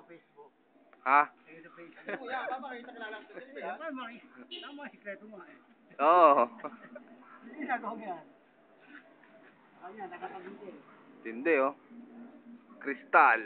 Facebook. Ha? Ayun sa Facebook. Kuya, papakita ka lang. Tama, sikreto mo eh. Oo. Hindi nagawa mo yan. Kanya, nakapaginte. Tindi oh. Kristal.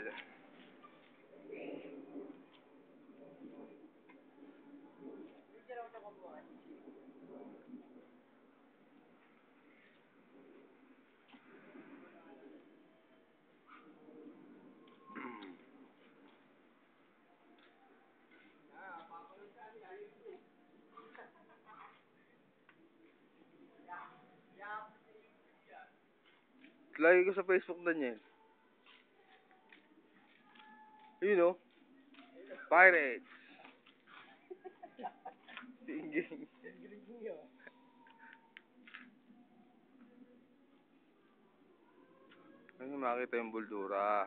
Lagi ko sa Facebook na niya. Yun oh. Pirates. Tinging. Ano makita yung buldura.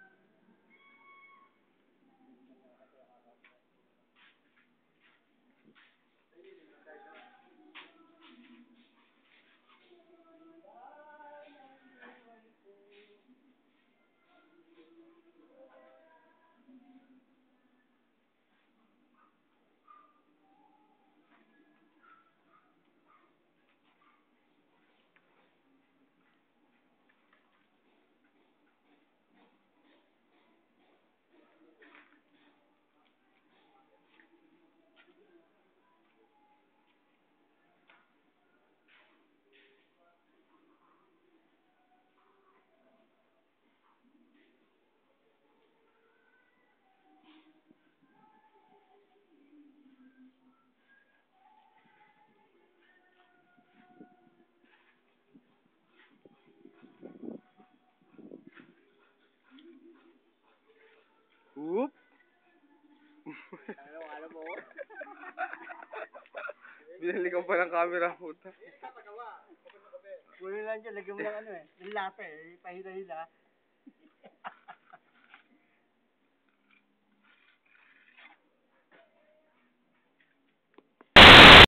Whoop! Alam mo? Binili ka pa ng camera, puta. Kulo lang dyan, lagyan mo ng ano eh. Ng lata eh. Pahila-hila.